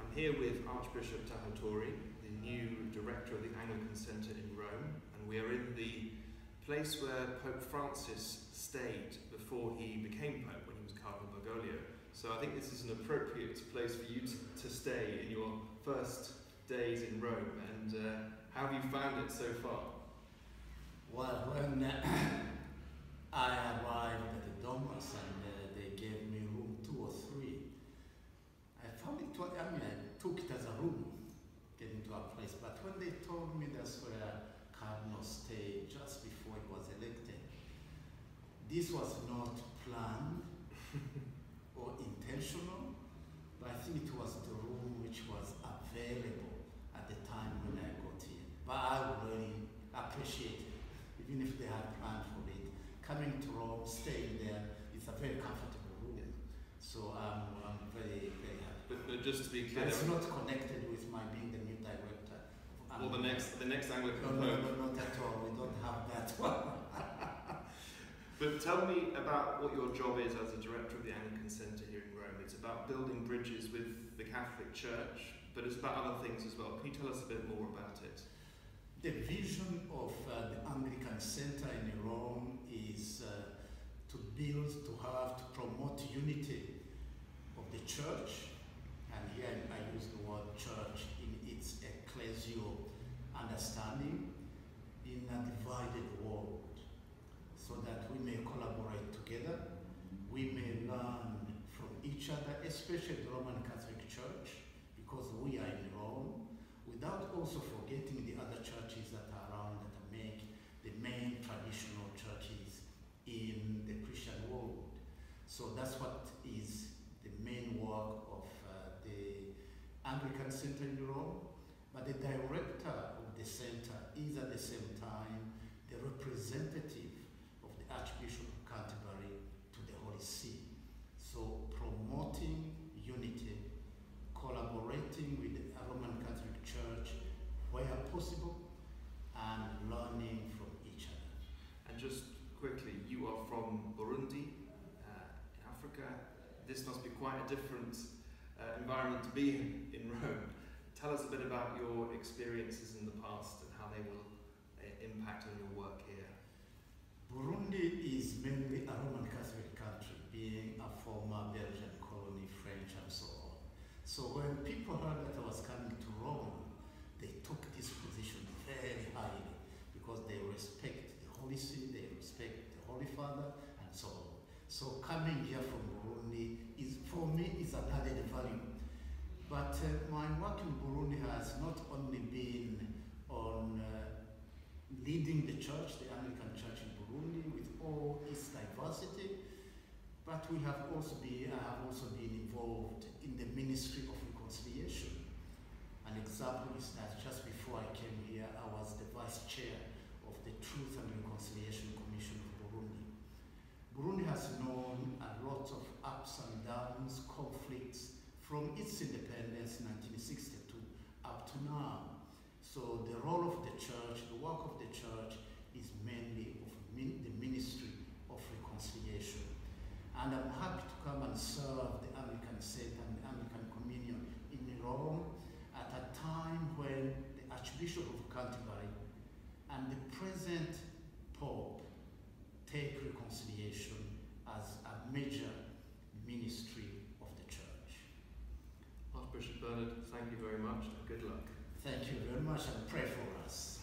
I'm here with Archbishop Ntahoturi, the new director of the Anglican Centre in Rome, and we are in the place where Pope Francis stayed before he became Pope, when he was Cardinal Bergoglio. So I think this is an appropriate place for you to stay in your first days in Rome. And how have you found it so far? Well, when I arrived at the Domus and they gave me room 2 or 3, I found it, I took it as a room, getting to a place. But when they told me that's where Cardinal stayed just before he was elected, this was not planned or intentional, but I think it was the room which was available at the time when I got here. But I really appreciate it, even if they had planned for it. Coming to Rome, staying there, it's a very comfortable room. So I'm very, very happy. But just to be clear, it's not connected with my being the new director. Or the next Anglican Pope. No, not at all. We don't have that one. But tell me about what your job is as a director of the Anglican Centre here in Rome. It's about building bridges with the Catholic Church, but it's about other things as well. Can you tell us a bit more about it? The vision of the Anglican Centre in Rome is to build, to promote unity of the Church. And here I use the word church in its ecclesial understanding, in a divided world, so that we may collaborate together, we may learn from each other, especially the Roman Catholic Church, because we are in Rome, without also forgetting the other churches that are around, that make the main traditional churches in the Christian world. So that's what is the main work of the Anglican Centre in Rome. But the director of the centre is at the same time the representative of the Archbishop of Canterbury to the Holy See. So promoting unity, collaborating with the Roman Catholic Church where possible, and learning from each other. And just quickly, you are from Burundi, in Africa. This must be quite a different environment to be in Rome. Tell us a bit about your experiences in the past and how they will impact on your work here. Burundi is mainly a Roman Catholic country, being a former Belgian colony, French and so on. So when people heard that I was coming to Rome, they took this position very highly because they respect the Holy See, they respect the Holy Father and so on. So coming here from Burundi is, for me, is an added value. But my work in Burundi has not only been on leading the church, the Anglican Church in Burundi, with all its diversity, but I have also been involved in the ministry of reconciliation. An example is that just before I came here, I was the vice chair of the Truth and Reconciliation Commission of Burundi. Burundi has known a lot of ups and downs, conflicts, from its independence in 1962 up to now. So the role of the church, the work of the church, is mainly of the ministry of reconciliation. And I'm happy to come and serve the Anglican Centre and the Anglican Communion in Rome at a time when the Archbishop of Canterbury and the present Pope take reconciliation as a major ministry of the church. Archbishop Bernard, thank you very much and good luck. Thank you very much, and pray for us.